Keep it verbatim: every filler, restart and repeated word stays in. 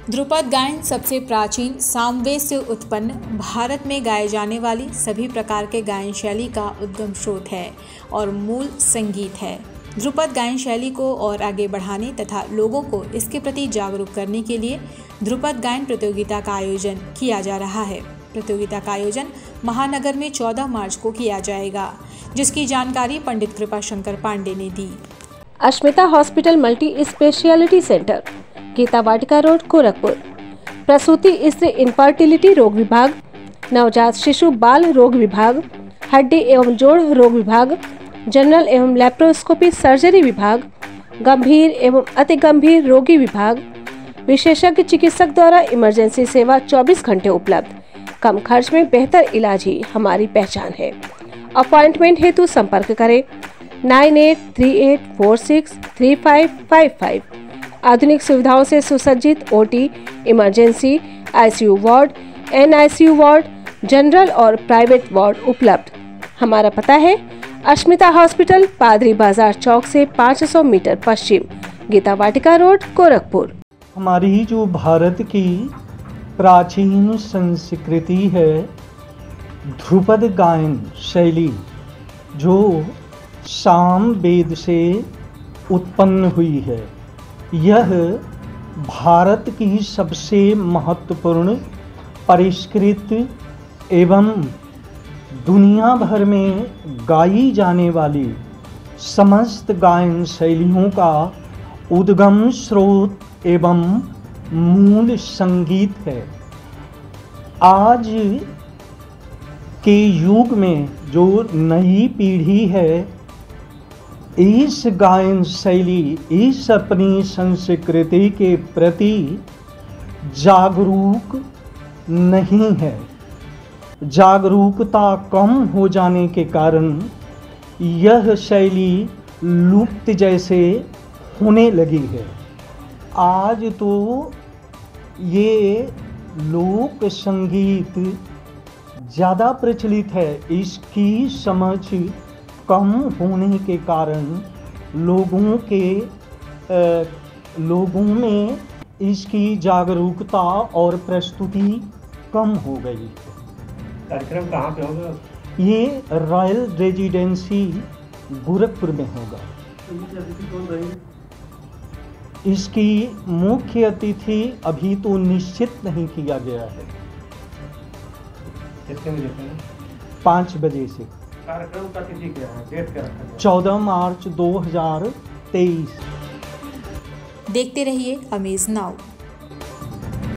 ध्रुपद गायन सबसे प्राचीन सामवेद से उत्पन्न भारत में गाए जाने वाली सभी प्रकार के गायन शैली का उद्गम स्रोत है और मूल संगीत है। ध्रुपद गायन शैली को और आगे बढ़ाने तथा लोगों को इसके प्रति जागरूक करने के लिए ध्रुपद गायन प्रतियोगिता का आयोजन किया जा रहा है। प्रतियोगिता का आयोजन महानगर में चौदह मार्च को किया जाएगा, जिसकी जानकारी पंडित कृपा शंकर पांडे ने दी। Ashmita hospital multi speciality centre, Geeta Vatika road, Gorakhpur. प्रसूति स्त्री इनफर्टिलिटी रोग विभाग, नवजात शिशु बाल रोग विभाग, हड्डी एवं जोड़ रोग विभाग, जनरल एवं लैप्रोस्कोपी सर्जरी विभाग, गंभीर एवं अति गंभीर रोगी विभाग, विशेषज्ञ चिकित्सक द्वारा इमरजेंसी सेवा चौबीस घंटे उपलब्ध। कम खर्च में बेहतर इलाज ही हमारी पहचान है। अपॉइंटमेंट हेतु संपर्क करें nine eight three eight four six three five five five. आधुनिक सुविधाओं से सुसज्जित OT, emergency, ICU ward, NICU ward, general और प्राइवेट वार्ड उपलब्ध। हमारा पता है अश्मिता हॉस्पिटल, पादरी बाजार चौक से पाँच सौ मीटर पश्चिम, गीता वाटिका रोड, गोरखपुर। हमारी जो भारत की प्राचीन संस्कृति है, ध्रुपद गायन शैली जो सामवेद से उत्पन्न हुई है, यह भारत की सबसे महत्वपूर्ण परिष्कृत एवं दुनिया भर में गाई जाने वाली समस्त गायन शैलियों का उद्गम स्रोत एवं मूल संगीत है। आज के युग में जो नई पीढ़ी है, इस गायन शैली, इस अपनी संस्कृति के प्रति जागरूक नहीं है। जागरूकता कम हो जाने के कारण यह शैली लुप्त जैसे होने लगी है। आज तो ये लोक संगीत ज़्यादा प्रचलित है। इसकी समझ कम होने के कारण लोगों के आ, लोगों में इसकी जागरूकता और प्रस्तुति कम हो गई है। कार्यक्रम कहाँ पे होगा? ये रॉयल रेजिडेंसी गोरखपुर में होगा। इसकी मुख्य अतिथि अभी तो निश्चित नहीं किया गया है। कितने बजे से? पाँच बजे से। कार्यक्रम का तिथि क्या है? डेट क्या रखा है? चौदह मार्च दो हजार तेईस। देखते रहिए अमेज नाउ।